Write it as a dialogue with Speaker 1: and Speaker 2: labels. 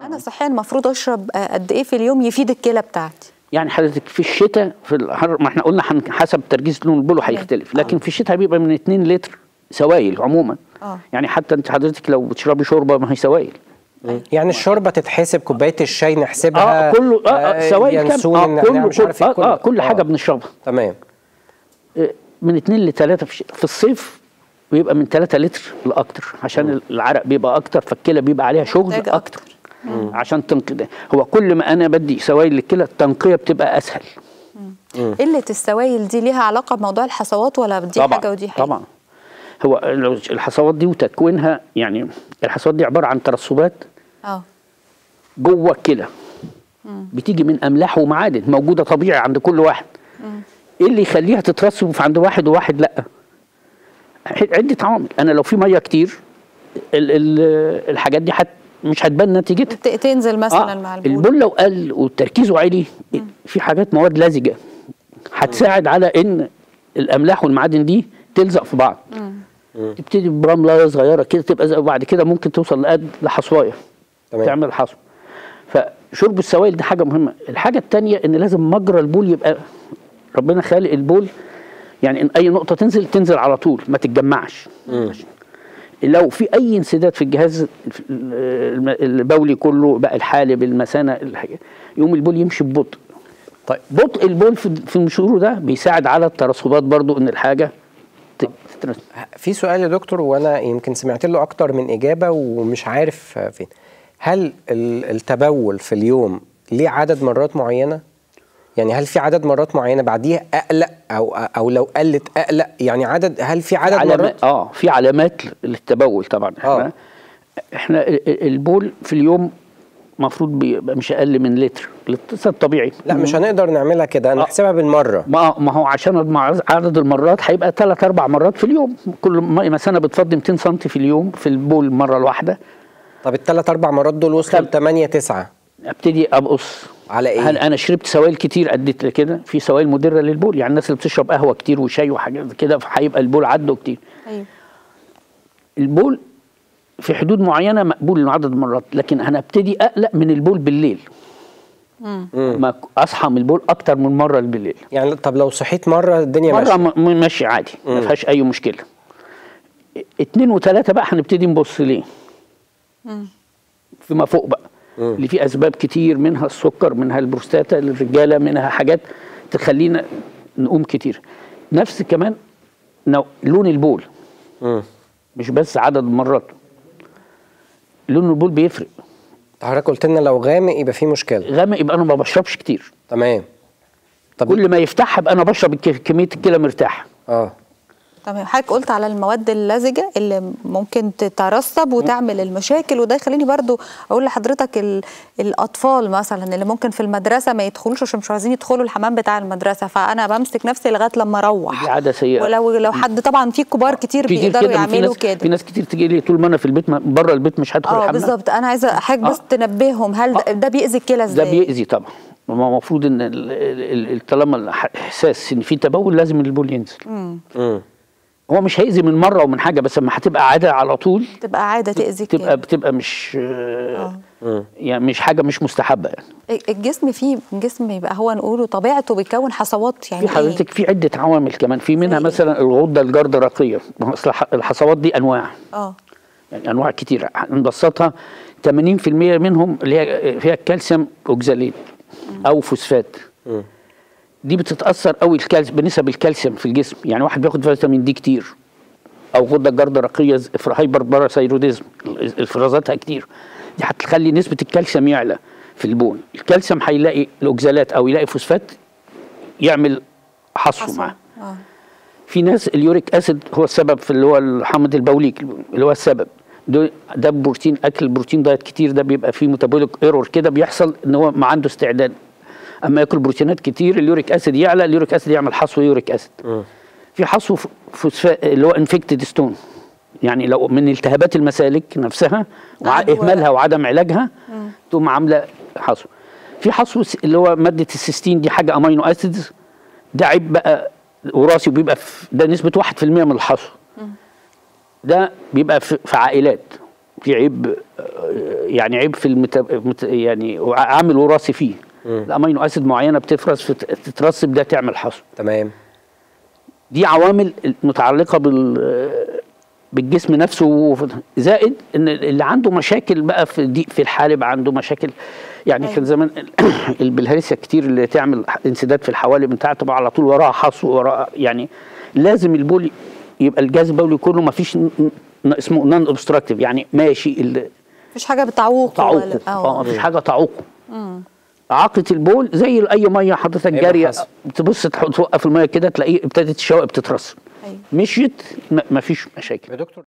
Speaker 1: انا صحيا المفروض اشرب قد ايه في اليوم يفيد الكلى بتاعتي؟
Speaker 2: يعني حضرتك في الشتاء في الحر، ما احنا قلنا حسب تركيز لون البول هيختلف، لكن في الشتاء بيبقى من 2 لتر سوائل عموما. يعني حتى انت حضرتك لو بتشربي شوربه ما هي سوائل.
Speaker 3: يعني الشوربه تتحسب، كوبايه الشاي نحسبها،
Speaker 2: كله سوائل كام، كل حاجه بنشربها.
Speaker 3: تمام.
Speaker 2: من 2 ل 3 في الصيف بيبقى من 3 لتر لاكتر، عشان العرق بيبقى اكتر، فالكلى بيبقى عليها شغل اكتر عشان تنقي. هو كل ما انا بدي سوائل للكلى التنقيه بتبقى اسهل.
Speaker 1: قله السوائل دي ليها علاقه بموضوع الحصوات ولا دي
Speaker 2: طبعًا
Speaker 1: حاجه ودي حاجه؟ طبعا.
Speaker 2: هو الحصوات دي وتكوينها، يعني الحصوات دي عباره عن ترسبات جوه الكلى، بتيجي من املاح ومعادن موجوده طبيعي عند كل واحد. ايه اللي يخليها تترسب في عند واحد وواحد لا؟ عده عوامل. انا لو في ميه كتير الحاجات دي مش هتبان نتيجتها،
Speaker 1: تنزل مثلا مع البول.
Speaker 2: البول لو قل وتركيزه عالي، في حاجات مواد لزجه هتساعد على ان الاملاح والمعادن دي تلزق في بعض. تبتدي برمله صغيره كده تبقى، وبعد كده ممكن توصل لحصوايه تعمل حصو. فشرب السوائل دي حاجه مهمه. الحاجه الثانيه ان لازم مجرى البول يبقى، ربنا خالق البول يعني ان اي نقطه تنزل على طول ما تتجمعش. لو في اي انسداد في الجهاز البولي كله بقى، الحالب، المثانه، يقوم البول يمشي ببطء.
Speaker 3: طيب
Speaker 2: بطء البول في مشوره ده بيساعد على الترسبات برضو، ان الحاجه تترسب.
Speaker 3: في سؤال يا دكتور، وانا يمكن سمعت له اكتر من اجابه ومش عارف فين. هل التبول في اليوم ليه عدد مرات معينه؟ يعني هل في عدد مرات معينه بعديها اقلق او لو قلت اقلق؟ يعني هل في عدد مرات؟
Speaker 2: في علامات للتبول طبعا. احنا البول في اليوم المفروض بيبقى مش اقل من لتر، الاقتصاد الطبيعي.
Speaker 3: لا مش هنقدر نعملها كده، نحسبها بالمره.
Speaker 2: ما هو عشان عدد المرات هيبقى 3-4 مرات في اليوم. كل مثلا بتفضي 200 سم في اليوم في البول المره الواحده.
Speaker 3: طب ال3-4 مرات دول وصلوا ل 8-9،
Speaker 2: ابتدي ابص
Speaker 3: على ايه؟
Speaker 2: هل انا شربت سوائل كتير ادت كده؟ في سوائل مضره للبول، يعني الناس اللي بتشرب قهوه كتير وشاي وحاجات كده هيبقى البول عدوا كتير.
Speaker 1: ايوه.
Speaker 2: البول في حدود معينه مقبول انه عدد المرات، لكن انا ابتدي اقلق من البول بالليل. ما اصحى من البول اكتر من مره بالليل.
Speaker 3: يعني طب لو صحيت مره الدنيا
Speaker 2: مره ماشي عادي، ما فيهاش اي مشكله. 2 و3 بقى هنبتدي نبص ليه. فيما فوق بقى اللي فيه اسباب كتير، منها السكر، منها البروستاتا للرجاله، منها حاجات تخلينا نقوم كتير. نفس كمان لون البول، مش بس عدد المرات، لون البول بيفرق.
Speaker 3: حضرتك قلت لنا لو غامق يبقى فيه مشكله.
Speaker 2: غامق يبقى انا ما بشربش كتير.
Speaker 3: تمام.
Speaker 2: طب كل ما يفتحها يبقى انا بشرب كميه الكلى مرتاحه.
Speaker 1: تمام. حضرتك قلت على المواد اللزجه اللي ممكن تترسب وتعمل المشاكل، وده يخليني برضو اقول لحضرتك الاطفال مثلا اللي ممكن في المدرسه ما يدخلوش عشان مش عايزين يدخلوا الحمام بتاع المدرسه، فانا بمسك نفسي لغايه لما اروح.
Speaker 2: دي عاده سيئه.
Speaker 1: ولو حد طبعا في كبار كتير بيقدروا يعملوا كده.
Speaker 2: في ناس كتير تيجي لي طول ما انا في البيت، بره البيت مش هدخل الحمام.
Speaker 1: بالظبط. انا عايزه حضرتك بس تنبههم، هل ده بيأذي الكلى ازاي؟
Speaker 2: ده بيأذي طبعا. المفروض ان طالما احساس ان في تبول لازم البول ينزل. هو مش هيأذي من مره ومن حاجه، بس لما هتبقى عاده على طول
Speaker 1: تبقى عاده تأذي كده،
Speaker 2: بتبقى مش يعني مش حاجه مش مستحبه. يعني
Speaker 1: الجسم يبقى هو نقوله طبيعته بيكون حصوات. يعني
Speaker 2: في حضرتك في عده عوامل كمان، في منها مثلا الغده الجرثرقيه. اصل الحصوات دي انواع، يعني انواع كتير نبسطها. 80% منهم اللي هي فيها الكالسيوم اوكزاليت او فوسفات. دي بتتاثر قوي بنسب الكالسيوم في الجسم. يعني واحد بياخد فيتامين دي كتير، او غده جرثرقيه هايبر باراثايروديزم افرازاتها كتير، دي هتخلي نسبه الكالسيوم يعلى في البول. الكالسيوم هيلاقي الاوكزالات او يلاقي فوسفات يعمل حصو معاه. في ناس اليوريك اسيد هو السبب في اللي هو الحمض البوليك، اللي هو السبب ده بروتين. اكل بروتين دايت كتير ده بيبقى فيه ميتابوليك ايرور كده، بيحصل ان هو ما عنده استعداد. اما ياكل بروتينات كتير اليوريك اسيد يعلى، اليوريك اسيد يعمل حصو يوريك اسيد. في حصو فوسفات اللي هو انفكتد ستون، يعني لو من التهابات المسالك نفسها واهمالها وعدم علاجها تقوم عامله حصو. في حصو اللي هو ماده السيستين، دي حاجه امينو اسيدز، ده عيب بقى وراثي، وبيبقى ده نسبه 1% من الحصو. ده بيبقى في عائلات، في عيب، يعني عيب في يعني عامل وراثي فيه. الامينو اسيد معينه بتفرز تترسب، ده تعمل حصوه.
Speaker 3: تمام.
Speaker 2: دي عوامل متعلقه بالجسم نفسه، زائد ان اللي عنده مشاكل بقى في ضيق في الحالب، عنده مشاكل يعني. أيوة. كان زمان البلهارسيا كتير اللي تعمل انسداد في الحوالب بتاعها تبقى على طول وراها حصو، وراها يعني لازم البول يبقى الجهاز البولي كله ما فيش اسمه نون اوبستراكتيف، يعني ماشي،
Speaker 1: مفيش حاجه بتعوقه
Speaker 2: مفيش حاجه تعوقه. إعاقة البول زي اي ميه حضرتك جاريه، تبص توقف الميه كده تلاقيه ابتدت الشوائب بتترسب. أيوة. مشيت، مفيش مشاكل.
Speaker 3: يا دكتور